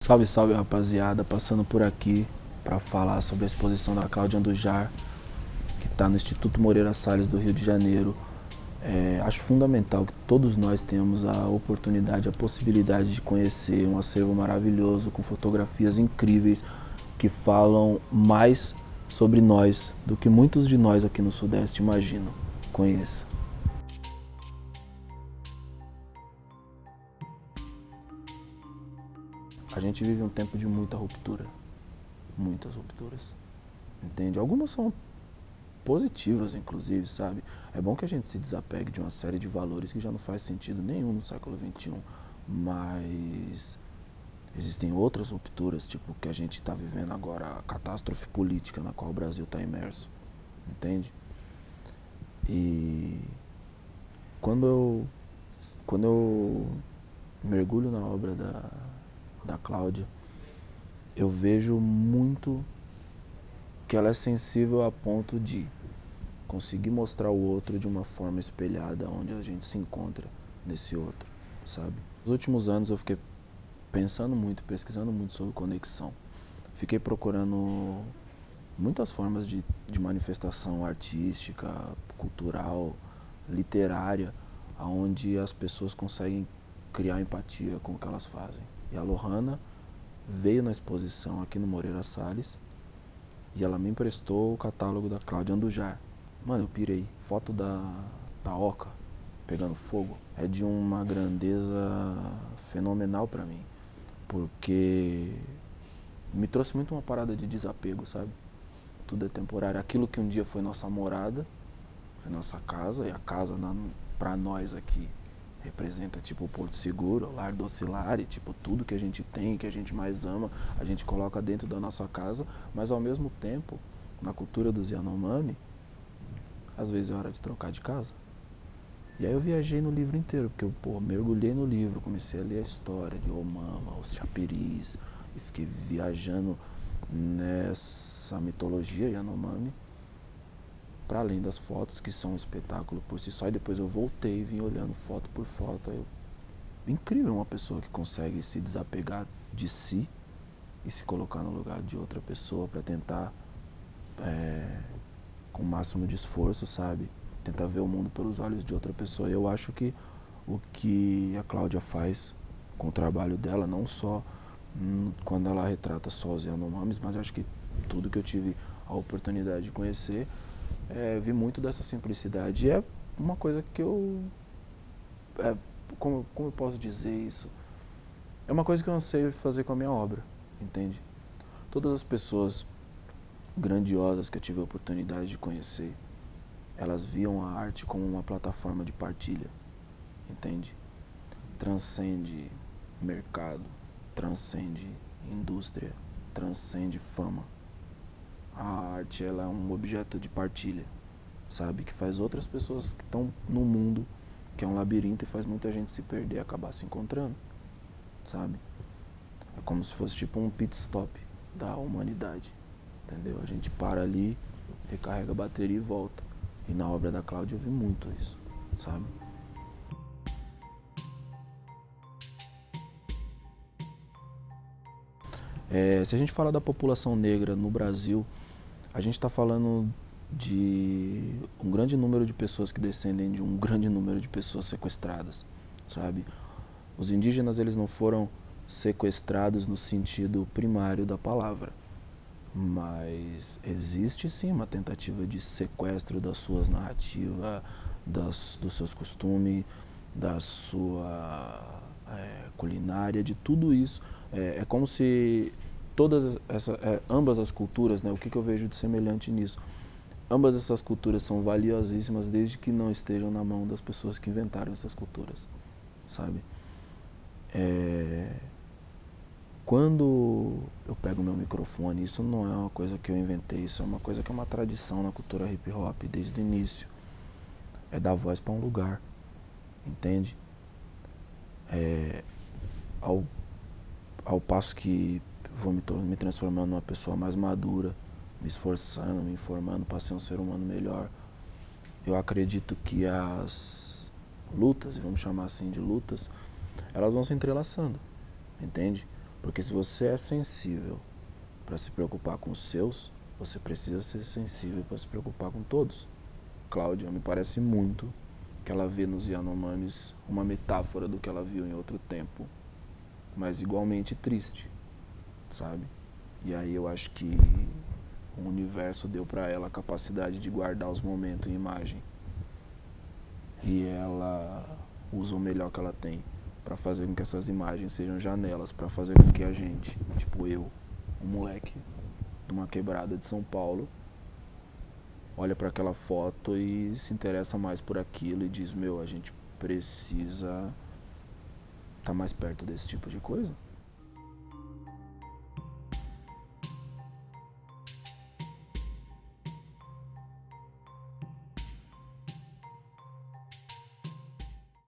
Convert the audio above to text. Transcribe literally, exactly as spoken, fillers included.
Salve, salve, rapaziada, passando por aqui para falar sobre a exposição da Cláudia Andujar, que está no Instituto Moreira Salles do Rio de Janeiro. É, acho fundamental que todos nós tenhamos a oportunidade, a possibilidade de conhecer um acervo maravilhoso, com fotografias incríveis, que falam mais sobre nós do que muitos de nós aqui no Sudeste imaginam. Conheça. A gente vive um tempo de muita ruptura, muitas rupturas, entende? Algumas são positivas, inclusive, sabe? É bom que a gente se desapegue de uma série de valores que já não faz sentido nenhum no século vinte e um, mas existem outras rupturas, tipo o que a gente está vivendo agora, a catástrofe política na qual o Brasil está imerso, entende? E quando eu, quando eu mergulho na obra da da Cláudia, eu vejo muito que ela é sensível a ponto de conseguir mostrar o outro de uma forma espelhada, onde a gente se encontra nesse outro, sabe? Nos últimos anos eu fiquei pensando muito, pesquisando muito sobre conexão. Fiquei procurando muitas formas de, de manifestação artística, cultural, literária, onde as pessoas conseguem criar empatia com o que elas fazem. E a Lohana veio na exposição aqui no Moreira Salles e ela me emprestou o catálogo da Cláudia Andujar. Mano, eu pirei. Foto da, da Oca pegando fogo é de uma grandeza fenomenal pra mim, porque me trouxe muito uma parada de desapego, sabe? Tudo é temporário. Aquilo que um dia foi nossa morada, foi nossa casa, e a casa na, pra nós aqui representa tipo o Porto Seguro, o Lar do Oscilari, tipo tudo que a gente tem, que a gente mais ama, a gente coloca dentro da nossa casa, mas ao mesmo tempo, na cultura dos Yanomami, às vezes é hora de trocar de casa. E aí eu viajei no livro inteiro, porque eu pô, mergulhei no livro, comecei a ler a história de Omama, os Chapiris, e fiquei viajando nessa mitologia Yanomami, para além das fotos, que são um espetáculo por si só, e depois eu voltei e vim olhando foto por foto. Eu... Incrível uma pessoa que consegue se desapegar de si e se colocar no lugar de outra pessoa para tentar, é, com o máximo de esforço, sabe, tentar ver o mundo pelos olhos de outra pessoa. Eu acho que o que a Cláudia faz com o trabalho dela, não só hum, quando ela retrata só os Yanomamis, mas acho que tudo que eu tive a oportunidade de conhecer, É, vi muito dessa simplicidade. E é uma coisa que eu... É, como, como eu posso dizer isso? É uma coisa que eu anseio fazer com a minha obra, entende? Todas as pessoas grandiosas que eu tive a oportunidade de conhecer, elas viam a arte como uma plataforma de partilha, entende? Transcende mercado, transcende indústria, transcende fama. A arte, ela é um objeto de partilha, sabe? Que faz outras pessoas que estão no mundo, que é um labirinto, e faz muita gente se perder e acabar se encontrando, sabe? É como se fosse tipo um pit stop da humanidade, entendeu? A gente para ali, recarrega a bateria e volta. E na obra da Cláudia eu vi muito isso, sabe? É, se a gente fala da população negra no Brasil, a gente está falando de um grande número de pessoas que descendem de um grande número de pessoas sequestradas, sabe? Os indígenas, eles não foram sequestrados no sentido primário da palavra, mas existe sim uma tentativa de sequestro das suas narrativas, das, dos seus costumes, da sua é, culinária, de tudo isso. É, é como se todas essa, é, ambas as culturas, né, o que, que eu vejo de semelhante nisso? Ambas essas culturas são valiosíssimas desde que não estejam na mão das pessoas que inventaram essas culturas, sabe? É, quando eu pego meu microfone, isso não é uma coisa que eu inventei, isso é uma coisa que é uma tradição na cultura hip hop desde o início. É dar voz para um lugar, entende? É, ao, ao passo que vou me, me transformando numa pessoa mais madura, me esforçando, me informando para ser um ser humano melhor, eu acredito que as lutas, e vamos chamar assim de lutas, elas vão se entrelaçando, entende? Porque se você é sensível para se preocupar com os seus, você precisa ser sensível para se preocupar com todos. Cláudia me parece muito que ela vê nos Yanomamis uma metáfora do que ela viu em outro tempo, mas igualmente triste, sabe? E aí eu acho que o universo deu para ela a capacidade de guardar os momentos em imagem. E ela usa o melhor que ela tem para fazer com que essas imagens sejam janelas, para fazer com que a gente, tipo eu, um moleque de uma quebrada de São Paulo, olha para aquela foto e se interessa mais por aquilo e diz, meu, a gente precisa estar mais perto desse tipo de coisa.